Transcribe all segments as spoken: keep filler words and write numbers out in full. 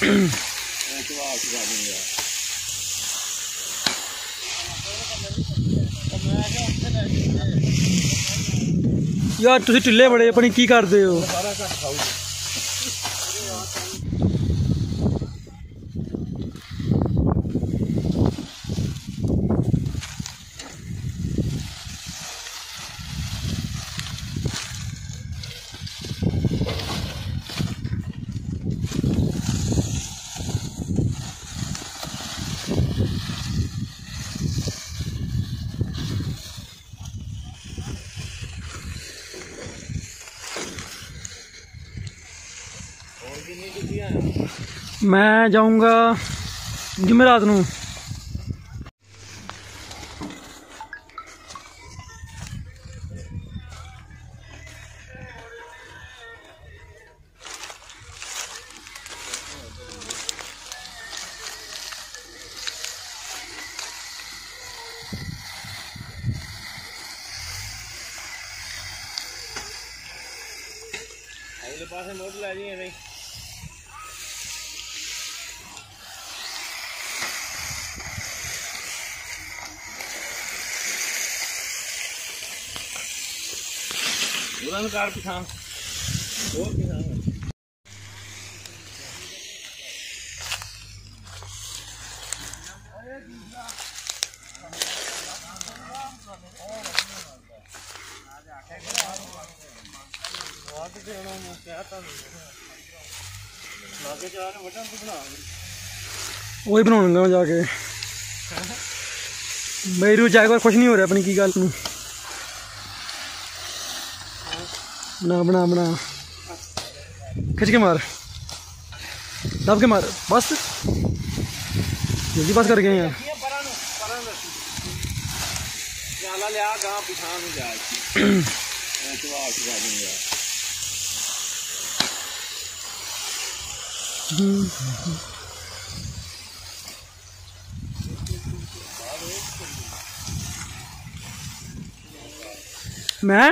यार तुसी ढिले बड़े अपनी की करदे हो। मैं जाऊंगा जुमेरात नूं। अगले पास मोटर लै जी नहीं उड़न कार पिछा और पिछा वही बनाऊंगा जाके। मेरी रूह जाए खुश नहीं हो रहा अपनी की गल नूं। बना बना बना खिंच के मार, दब के मार, बस जल्दी बस कर गए यार। मैं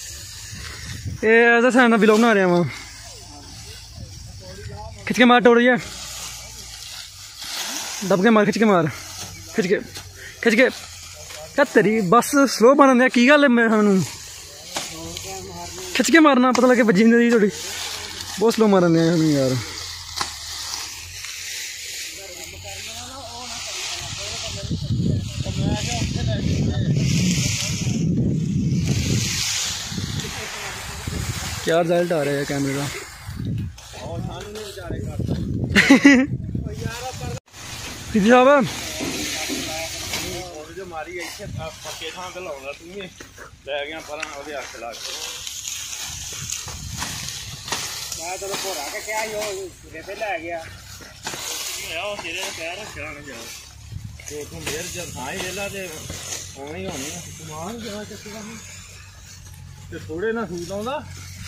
ये साइड बिलोग बना रहा वहाँ। खिंच के मार टोड़ रही है, दब के मार, खिंच के मार, खिंच के खिंच के क्या तेरी बस स्लो मारन दिया की गल है। मैं सानू खिंच के मारना पता लगे बजी नहीं थोड़ी, बहुत स्लो मारन दिया यार। क्या रिजल्ट आ रहा है कैमरे का। सीधी साहब मारी पक्के थां ते लाउंदा तू लै गया परां ओहदे हत्थ ला के मैं तेरे भोरा के क्या यो सिरे पे लै गया ओ सिरे ते पैर रखया ना जा ते तू मेर जब थाई वेला ते ओनी होनी समान जरा चक्का ते थोड़े ना सूद आउंदा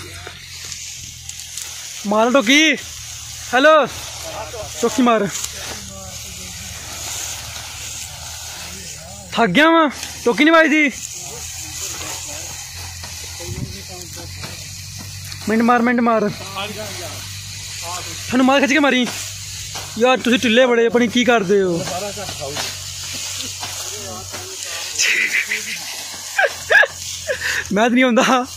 मार टोकी। हेलो टोकी मार, थक गया वहाँ टोकी नहीं पाई थी। मिनट मार मिनट मार थानू मार खिंच के मारी। यार तुसी ढिले बड़े अपनी की करदे हो। मैं तो नहीं आंदा।